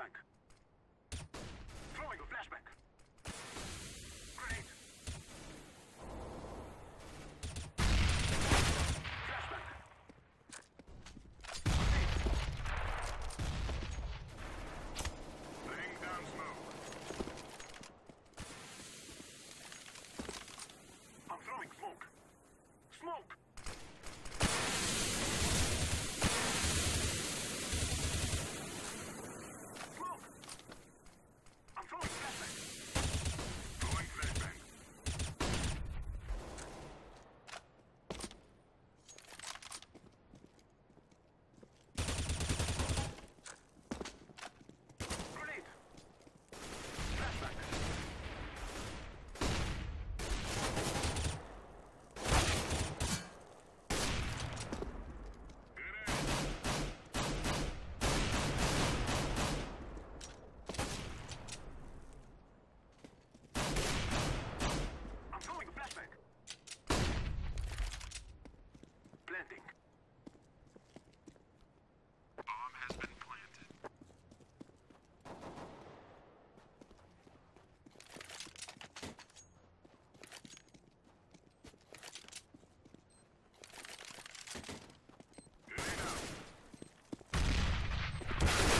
flashbang. Throwing a flashbang. Grenade. Flashbang. Laying down smoke. I'm throwing smoke. Smoke! Smoke! I'm throwing flashbang. Throwing flashbang. Grenade! Flashbang. I'm throwing a flashbang. Planting. Bomb has been planted. Grenade out.